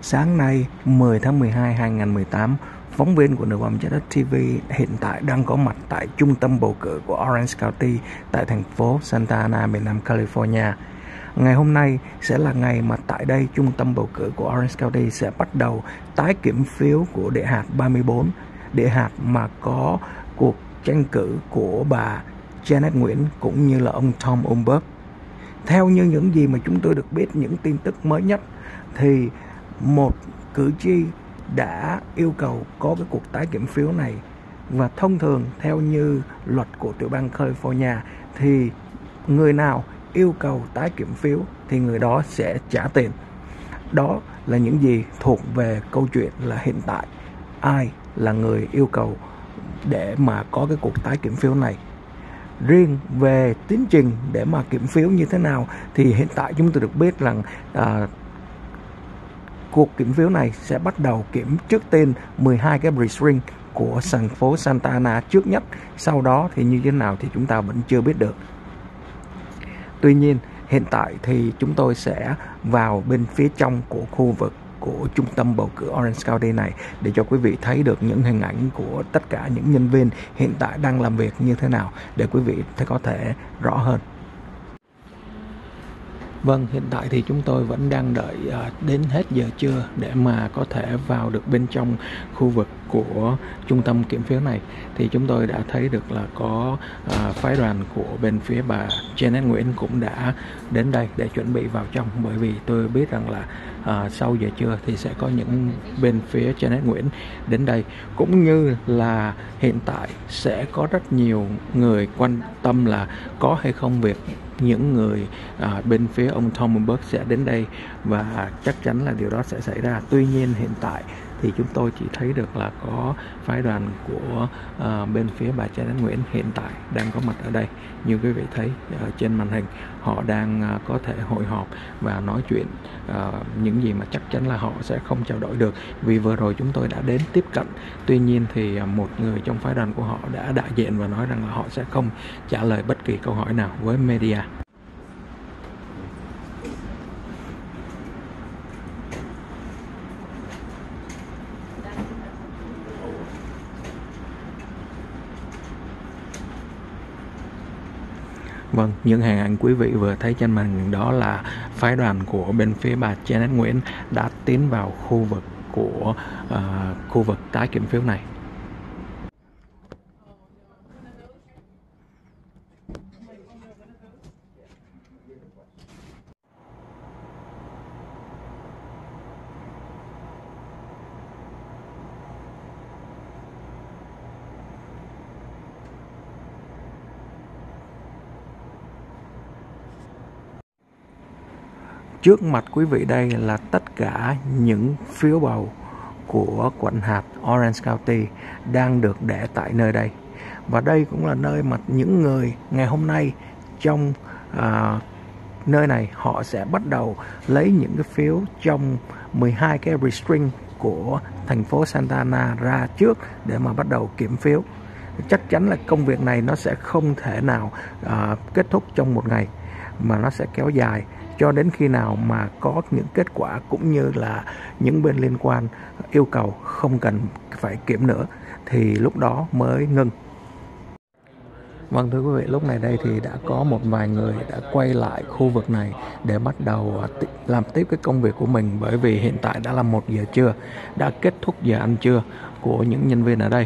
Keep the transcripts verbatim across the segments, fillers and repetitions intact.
Sáng nay mười tháng mười hai năm hai nghìn không trăm mười tám, phóng viên của Nửa Vòng Trái Đất ti vi hiện tại đang có mặt tại trung tâm bầu cử của Orange County tại thành phố Santa Ana, miền Nam California. Ngày hôm nay sẽ là ngày mà tại đây trung tâm bầu cử của Orange County sẽ bắt đầu tái kiểm phiếu của địa hạt ba mươi bốn, địa hạt mà có cuộc tranh cử của bà Janet Nguyễn cũng như là ông Tom Umberg. Theo như những gì mà chúng tôi được biết, những tin tức mới nhất, thì một cử tri đã yêu cầu có cái cuộc tái kiểm phiếu này. Và thông thường theo như luật của tiểu bang California thì người nào yêu cầu tái kiểm phiếu thì người đó sẽ trả tiền. Đó là những gì thuộc về câu chuyện là hiện tại ai là người yêu cầu để mà có cái cuộc tái kiểm phiếu này. Riêng về tiến trình để mà kiểm phiếu như thế nào thì hiện tại chúng tôi được biết rằng à, cuộc kiểm phiếu này sẽ bắt đầu kiểm trước tiên mười hai cái precinct của thành phố Santa Ana trước nhất. Sau đó thì như thế nào thì chúng ta vẫn chưa biết được. Tuy nhiên hiện tại thì chúng tôi sẽ vào bên phía trong của khu vực của trung tâm bầu cử Orange County này để cho quý vị thấy được những hình ảnh của tất cả những nhân viên hiện tại đang làm việc như thế nào để quý vị có thể rõ hơn. Vâng, hiện tại thì chúng tôi vẫn đang đợi uh, đến hết giờ trưa để mà có thể vào được bên trong khu vực của trung tâm kiểm phiếu này. Thì chúng tôi đã thấy được là có uh, phái đoàn của bên phía bà Janet Nguyễn cũng đã đến đây để chuẩn bị vào trong. Bởi vì tôi biết rằng là uh, sau giờ trưa thì sẽ có những bên phía Janet Nguyễn đến đây. Cũng như là hiện tại sẽ có rất nhiều người quan tâm là có hay không việc những người à, bên phía ông Tom Umberg sẽ đến đây, và chắc chắn là điều đó sẽ xảy ra. Tuy nhiên hiện tại thì chúng tôi chỉ thấy được là có phái đoàn của à, bên phía bà Janet Nguyễn hiện tại đang có mặt ở đây. Như quý vị thấy ở trên màn hình, họ đang à, có thể hội họp và nói chuyện à, những gì mà chắc chắn là họ sẽ không trao đổi được, vì vừa rồi chúng tôi đã đến tiếp cận. Tuy nhiên thì à, một người trong phái đoàn của họ đã đại diện và nói rằng là họ sẽ không trả lời bất kỳ câu hỏi nào với media. Vâng, những hình ảnh quý vị vừa thấy trên màn hình đó là phái đoàn của bên phía bà Janet Nguyễn đã tiến vào khu vực của uh, khu vực tái kiểm phiếu này. Trước mặt quý vị đây là tất cả những phiếu bầu của quận hạt Orange County đang được để tại nơi đây. Và đây cũng là nơi mà những người ngày hôm nay trong à, nơi này họ sẽ bắt đầu lấy những cái phiếu trong mười hai cái precinct của thành phố Santa Ana ra trước để mà bắt đầu kiểm phiếu. Chắc chắn là công việc này nó sẽ không thể nào à, kết thúc trong một ngày, mà nó sẽ kéo dài cho đến khi nào mà có những kết quả cũng như là những bên liên quan yêu cầu không cần phải kiểm nữa thì lúc đó mới ngưng. Vâng, thưa quý vị, lúc này đây thì đã có một vài người đã quay lại khu vực này để bắt đầu làm tiếp cái công việc của mình, bởi vì hiện tại đã là một giờ trưa, đã kết thúc giờ ăn trưa của những nhân viên ở đây.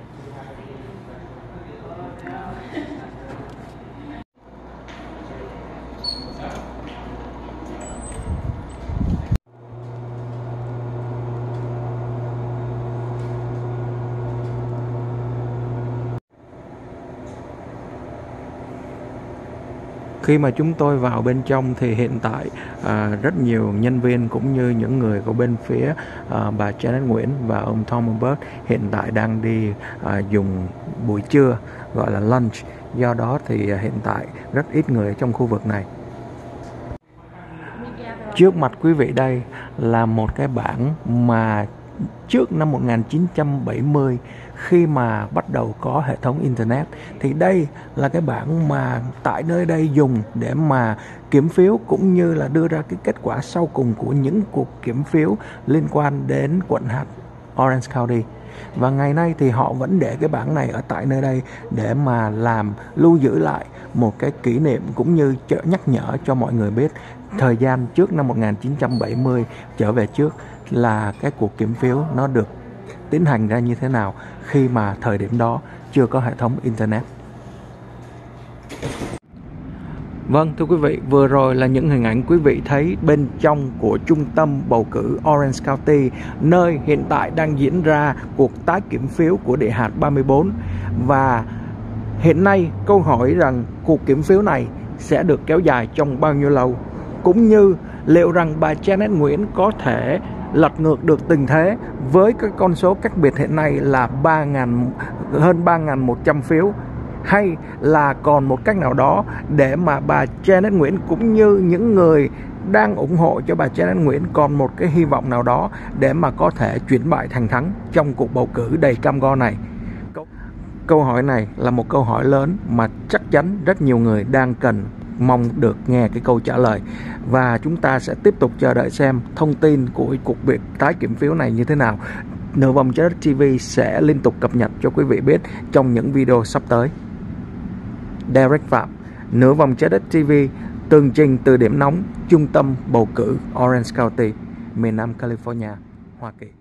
Khi mà chúng tôi vào bên trong thì hiện tại à, rất nhiều nhân viên cũng như những người của bên phía à, bà Janet Nguyễn và ông Tom Umberg hiện tại đang đi à, dùng buổi trưa gọi là lunch. Do đó thì à, hiện tại rất ít người ở trong khu vực này. Trước mặt quý vị đây là một cái bảng mà trước năm một nghìn chín trăm bảy mươi, khi mà bắt đầu có hệ thống Internet. Thì đây là cái bảng mà tại nơi đây dùng để mà kiểm phiếu cũng như là đưa ra cái kết quả sau cùng của những cuộc kiểm phiếu liên quan đến quận hạt Orange County. Và ngày nay thì họ vẫn để cái bảng này ở tại nơi đây để mà làm lưu giữ lại một cái kỷ niệm cũng như nhắc nhở cho mọi người biết thời gian trước năm một nghìn chín trăm bảy mươi trở về trước là cái cuộc kiểm phiếu nó được tiến hành ra như thế nào khi mà thời điểm đó chưa có hệ thống Internet. Vâng, thưa quý vị, vừa rồi là những hình ảnh quý vị thấy bên trong của trung tâm bầu cử Orange County, nơi hiện tại đang diễn ra cuộc tái kiểm phiếu của địa hạt ba mươi bốn. Và hiện nay câu hỏi rằng cuộc kiểm phiếu này sẽ được kéo dài trong bao nhiêu lâu, cũng như liệu rằng bà Janet Nguyễn có thể lật ngược được tình thế với cái con số cách biệt hiện nay là ba nghìn, hơn ba nghìn một trăm phiếu, hay là còn một cách nào đó để mà bà Janet Nguyễn cũng như những người đang ủng hộ cho bà Janet Nguyễn còn một cái hy vọng nào đó để mà có thể chuyển bại thành thắng trong cuộc bầu cử đầy cam go này. Câu hỏi này là một câu hỏi lớn mà chắc chắn rất nhiều người đang cần mong được nghe cái câu trả lời. Và chúng ta sẽ tiếp tục chờ đợi xem thông tin của cuộc việc tái kiểm phiếu này như thế nào. Nửa vòng Trái Đất ti vi sẽ liên tục cập nhật cho quý vị biết trong những video sắp tới. Derek Phạm, Nửa vòng Trái Đất ti vi, tường trình từ điểm nóng trung tâm bầu cử Orange County, miền Nam California, Hoa Kỳ.